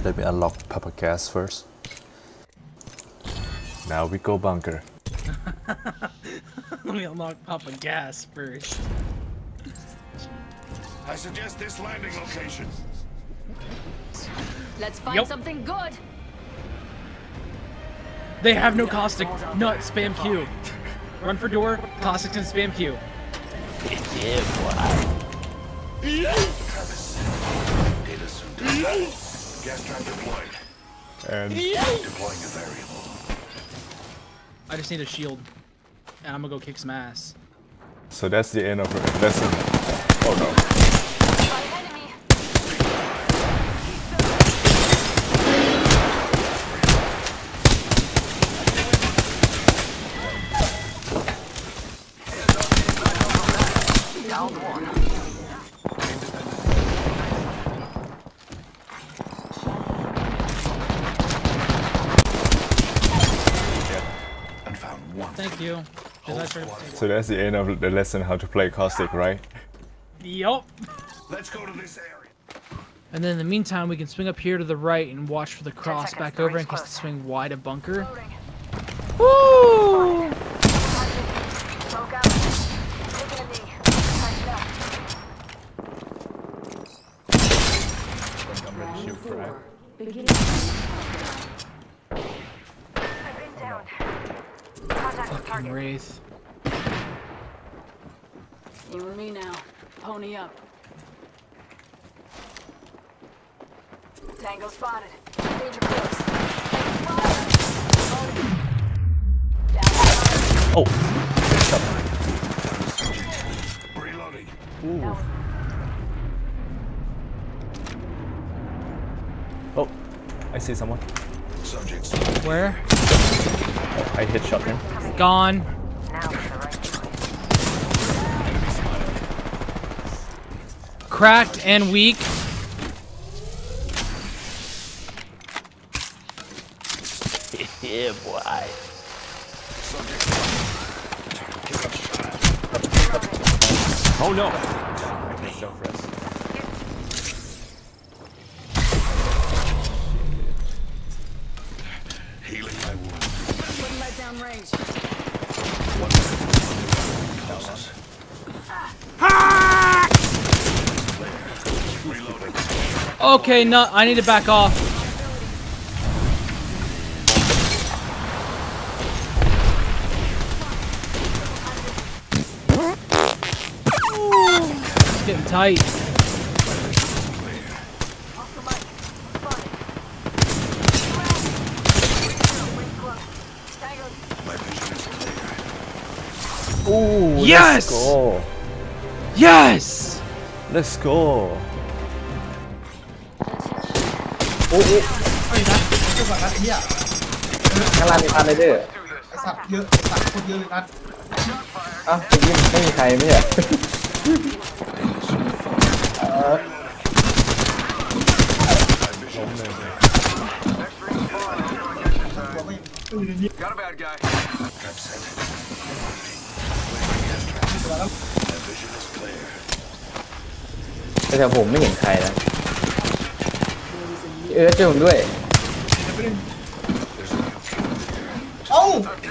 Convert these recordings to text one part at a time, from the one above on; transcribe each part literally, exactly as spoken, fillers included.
Let me unlock Papa Gas first. Now we go bunker. Let me unlock Papa Gas first. I suggest this landing location. Let's find Yep. something good. They have no caustic. Nut. Spam Q. Run for door. Caustic and spam Q. Yeah, boy. Gas trap deployed. And Deploying a variable. I just need a shield, and I'm gonna go kick some ass. so that's the end of the lesson. Oh no. By enemy. Down one. And found one. Thank you. Did I try to take- So that's the end of the lesson how to play Caustic, right? Yup. Let's go to this area. And then in the meantime, we can swing up here to the right and watch for the cross back over in case to swing wide a bunker. Woo! Smoke out. Taking a knee. Tighten up. I'm gonna shoot crap. I've been downed. Contact with Fucking target. Wraith. You and me now. Pony up. Tango spotted. Danger close. Oh! Reloading. Ooh. Oh, I see someone. Subjects. Where? I hit shot him. Gone. Cracked and weak. Yeah, boy. Oh no! Self-rest. Healing my wound. Wouldn't let down range. Reloading. Okay, no, I need to back off. It's getting tight. My vision is clear. Ooh, Yes! Let's go. Yes! Let's go. เฮ้ยนัดเยอะกว่านัดไอ้เนี่ยข้างล่างมีพันเลยเด้อไอ้สัตว์เยอะสัตว์คนเยอะเลยนัดอ้าวจริงๆไม่มีใครไม่ใช่เออ Got a bad guy. Trap set. My vision is clear. แต่แถวผมไม่เห็นใครนะเออเจอผมด้วยเอ้า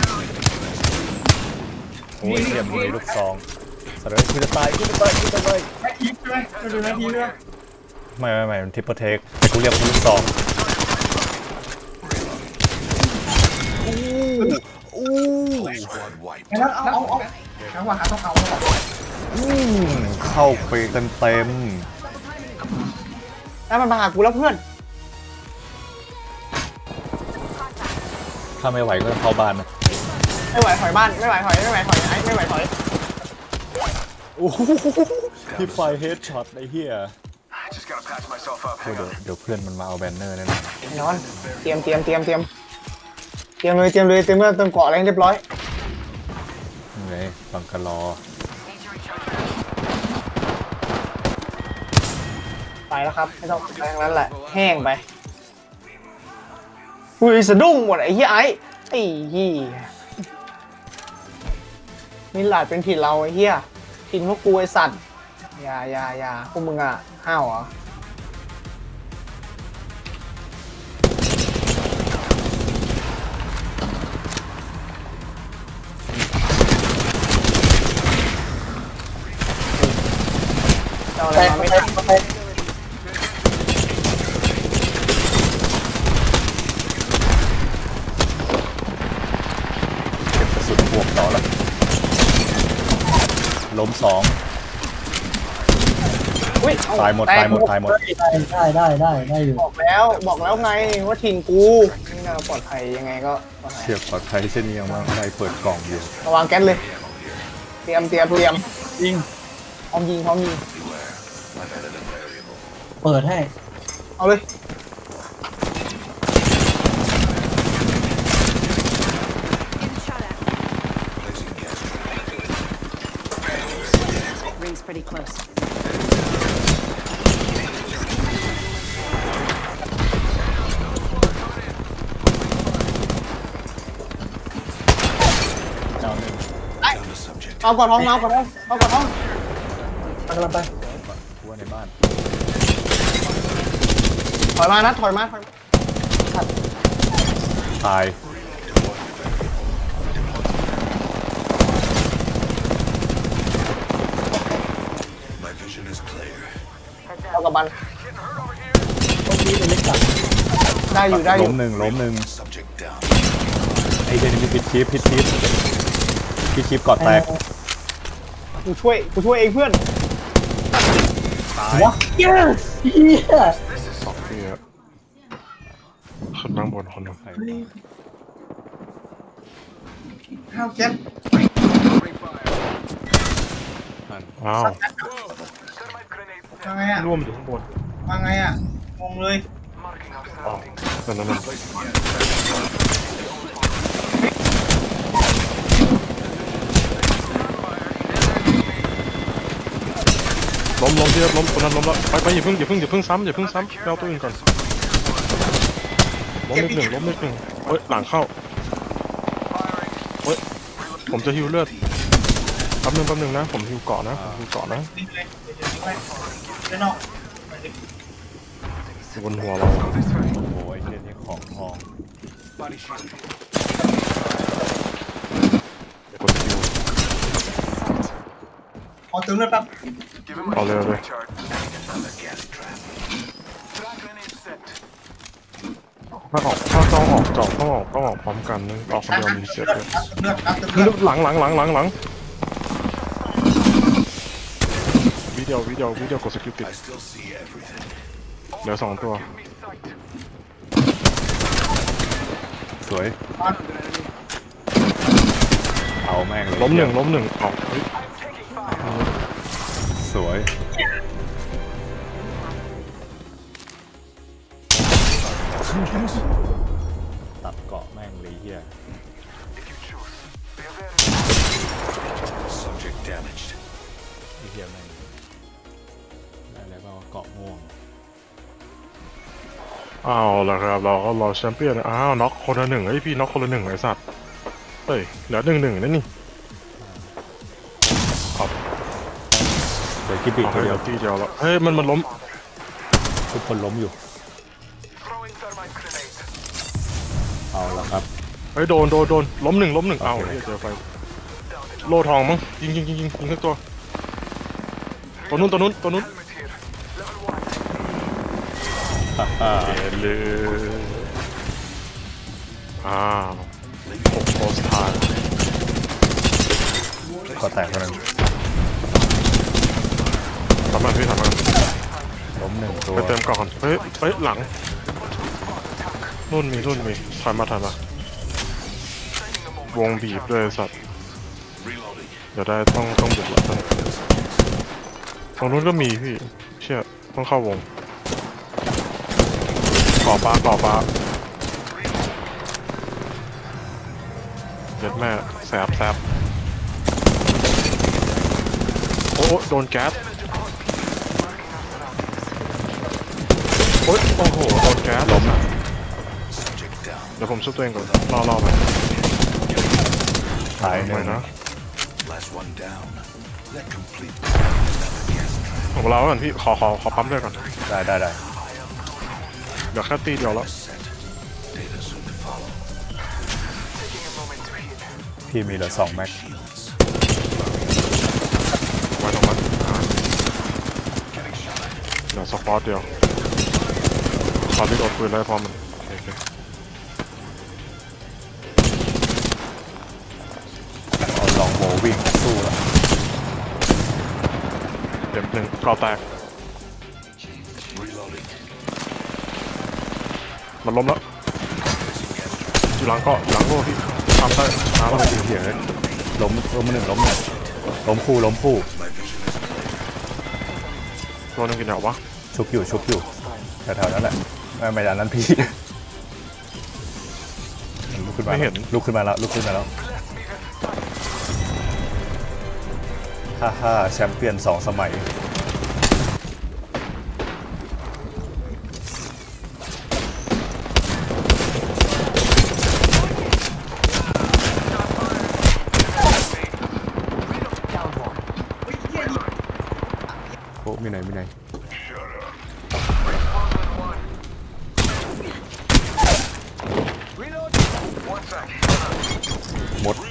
โอ้ยเทียมมีลูกซองสารวัตรคือจะตายคือจะตายคือจะตายแม็กอีฟใช่ไหมเราดูแม็กอีฟด้วยไม่ไม่ไม่มันทิปเปอร์เทคแต่กูเรียกมันลูกซองอู้อู้ Squad wiped. แล้วเอาเอาเอาจังหวะหาต้องเอาอืมเข้าไปเต็มเต็มแล้วมันมาหากูแล้วเพื่อนถ้าไม่ไหวก็เข้าบ้านนะไม่ไหวถอยบ้านไม่ไหวถอยไม่ไหวถอยไอ้ไม่ไหวถอยโอ้โหพี่ไฟเฮดช็อตไอ้เหี้ย Just gotta patch myself up. เดี๋ยวเดี๋ยวเพื่อนมันมาเอาแบนเนอร์แน่นอนนอนเตรียมเตรียมเตรียมเตรียมเตรียมเลยเตรียมเลยเตรียมเมื่อเติมเกาะอะไรเรียบร้อยไงบังกะลอไปแล้วครับไม่ต้องไปทางนั้นแหละแห้งไปอุ้ยสะดุ้งหมดไอ้เหี้ยไอ้ไอ้เหี้ยมิลลาดเป็นถิ่นเราไอ้เหี้ยถิ่นพวกกูไอ้สัตว์อย่าอย่าอย่าพวกมึงอ่ะห้าวเหรอสองตายหมดตายหมดตายหมดได้ได้ได้ได้ได้อยู่บอกแล้วบอกแล้วไงว่าถิ่นกูนี่น่าปลอดภัยยังไงก็ปลอดภัยเฉียบปลอดภัยเช่นนี้ยังมาอะไรเปิดกล่องอยู่ระวังแก๊สเลยเตรียมเตรียมเตรียมยิงพร้อมยิงพร้อมยิงเปิดให้เอาเลย Getting shot at. Rings pretty close. เอาก่อนท้องเอาก่อนท้องเอาก่อนท้องมันกำลังไปทั่วในบ้านถอยมานะถอยมาถอยมาตายเอากับบันต้องมีเป็นเล็กจัดได้อยู่ได้อล้ยู่มหนึ่งล้มหนึ่งไอ้เจนี่พิดชีพพิดชีพพิดชีพกอดแตกกูช่วยกูช่วยเองเพื่อนตายว้าเย้เฮียสองที่อะขึ้นนั่งบนคนหนึ่งข้าวแก๊สอ้าวมาไงอ่ะร่วมอยู่ข้างบนมาไงอ่ะงงเลยอ๋อนั่นนั่นนั่นล้มล้มที่ล้มคนนั้นล้มแล้วไปไปอย่าเพิ่งอย่าเพิ่งอย่าเพิ่งซ้ำอย่าเพิ่งซ้ำไปเอาตัวอื่นก่อนล้มนิดหนึ่งล้มนิดหนึ่งเฮ้ยหลังเข้าเฮ้ยผมจะฮิวเลือดแป๊บนึงแป๊บนึงนะผมฮิวเกาะนะผมฮิวเกาะนะนี่เลยเดี๋ยวเดี๋ยวไปด้านนอกอยู่บนหัวเราโอ้ยเจนี่ของทองเดี๋ยวกดฮิวขอเติมเลือดแป๊บเอาเลยเอาเลย ถ้าออกถ้าต้องออกจอกต้องออกต้องออกพร้อมกันนึงออกคนเดียวมีเสียเลยเลือดนับเติมเลือดหลังหลังหลังหลังหลังวิดีโอวิดีโอวิดีโอกดสกิลติดเหลือสองตัวสวยเอาแม่งเลยล้มหนึ่งล้มหนึ่งออกสวยตัดเกาะแม่งเลยเฮีย Subject damaged. ไอ้เฮียแม่งได้แล้วก็เกาะม่วงอ้าวแล้วครับเราก็รอแชมเปี้ยนอ้าวน็อกคนละหนึ่งไอ้พี่น็อกคนละหนึ่งไอ้สัตว์เฮ้ยเหลือหนึ่งหนึ่งนั่นนี่เดี๋ยวคิดบิดเอาคนให้เดีเดียยว วทีเดียวแล้วเฮ้ยมันมันล้มทุกคนล้มอยู่ เอาละครับเฮ้ยโดนโดนโดนล้มหนึ่งล้มหนึ่งเอาเฮ้ยเจอไฟโลทองมั้งยิงยิงยิงยิงยิงทั้งตัวตัวนู้นตัวนู้นตัวนู้นฮ่าฮ่าเอเลยอ้าวหกโพสทายเกาะแตกคนหนึงทำมาพี่ทำมาล้มหนึ่งตัวไปเติมก่อนเฮ้ยเฮ้ยหลังนู่นมีนู่นมีถอยมาถอยมาวงบีบด้วยสัตว์เดี๋ยวได้ต้องต้องบุกละต้องตรงนู้นก็มีพี่เชื่อต้องเข้าวงก่อปลาก่อปลาเด็ดแม่แสบแสบโอ้โดนแก๊สโอ้ยโอ้โหโดนแก๊สล้มเดี๋ยวผมช่วยตัวเองก่อนรอรอไปตายหไม่นึ่งนะ Last one down. That complete. ผมรอไว้ก่อนพี่ขอขอขอปั๊มด้วยก่อนได้ได้ได้เดี๋ยวแค่ตีเดียวแล้ว Set. Data soon to follow. พี่มีเหลือสองแม็กไว้ตรงนั้นอ่าเดี๋ยวสปอร์ตเดียวขอรีบอดปืนเลยพอมันโอเคเอาลองโบวิ่งสู้แล้วจ็บหนึ่งกรอบแตก Reloading. มันล้มแล้วอยู่หลังเกาะอยู่หลังโล่พี่ทำได้น้ำโอ้อะไรยเหี้ยเลยล้มล้มหนึ่งล้มหนึ่งล้มคู่ล้มคู่ My vision is clear. ตัวนึงกินเหรอวะชุบอยู่ชุบอยู่แถวๆนั้นแหละไม่ไม่ด้านนั้นพี่ลุกขึ้นมาลุกขึ้นมาแล้วลุกขึ้นมาแล้วฮ่าฮ่าแชมเปี้ยนสองสมัยโอ้มีไหนมีไหนหมด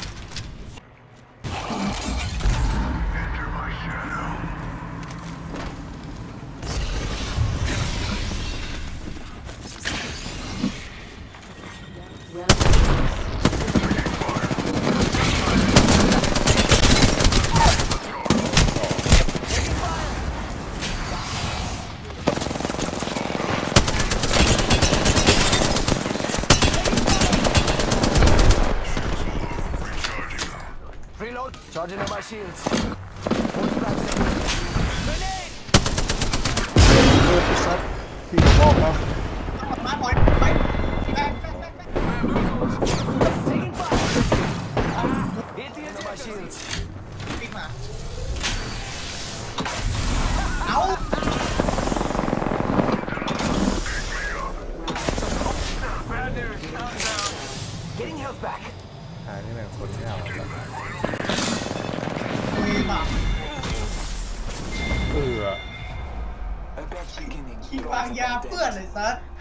พี่บอกนะหายนี่แม่งคนไม่เอาแล้วเออบางยาเปื้อนเลยซัด